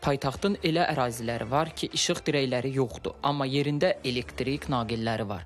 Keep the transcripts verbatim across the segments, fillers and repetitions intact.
Paytaxtın elə əraziləri var ki, işıq dirəkləri yoxdur, amma yerində elektrik naqilləri var.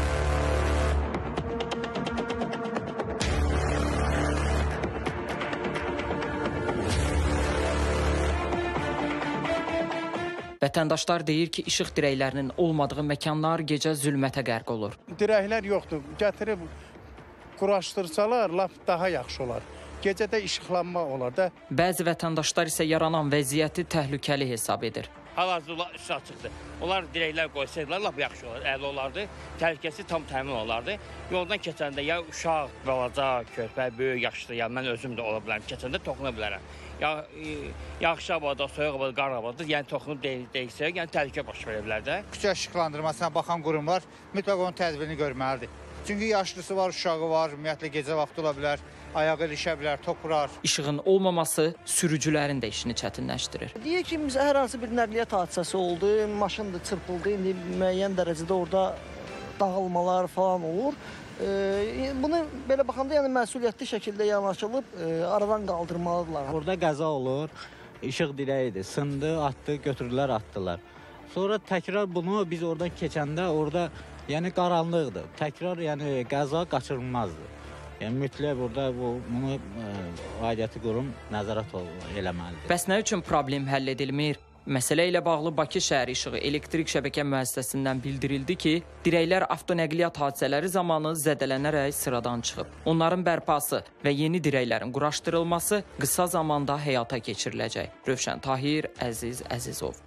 Vətəndaşlar deyir ki, işıq dirəklərinin olmadığı məkanlar gecə zülmətə qərq olur. Dirəklər yoxdur, gətirib quraşdırsalar lap daha yaxşı olar. Gecədə işıqlanma olar da. Bəzi vətəndaşlar isə yaranan vəziyyəti təhlükəli hesab edir. Hal-hazırda işıq açıqdır. Onlar dirəklər qoysaydılar, lap yaxşı olar, əla olardı. Təhlükəsi tam təmin olardı. Yoldan keçəndə ya uşaq, balaca, körpə, böyük, yaşlı, ya mən özüm də ola bilərəm, keçəndə toxuna bilərəm. Ya yaxşı havada, soyuq havada, qar havada, yəni toxunub deyilsə, yəni təhlükə baş verə bilər də. Küçə işıqlandırmasına baxan qurumlar mütləq onun tədbirini görməlidir. Çünki yaşlısı var, uşağı var, ümumiyyətlə gecə vaxtı ola bilər, ayağı ilişə bilər, topurar. İşığın olmaması sürücülərin də işini çətinləşdirir. Deyək ki, hər hansı bir nəqliyyat hadisəsi oldu, maşın da çırpıldı, indi müəyyən dərəcədə orada dağılmalar falan olur. E, bunu belə baxanda yəni məsuliyyətli şəkildə yanaşılıb e, aradan qaldırmalıdırlar. Orada qəza olur, işıq dirəyidir, sındı, atdı, götürdülər, atdılar. Sonra təkrar bunu biz oradan keçəndə orada yəni qaranlıqdır. Təkrar yəni qəza qaçırılmazdır. Yəni mütləq burada bu bunu ə, aidiyyəti qurum nəzarət eləməlidir. Bəs nə üçün problem həll edilmir? Məsələ ilə bağlı Bakı Şəhər İşığı Elektrik Şəbəkə Müəssisəsindən bildirildi ki, dirəklər avtonəqliyyat hadisələri zamanı zədələnərək sıradan çıxıb. Onların bərpası və yeni dirəklərin quraşdırılması qısa zamanda həyata keçiriləcək. Rövşən Tahir, Əziz Əzizov.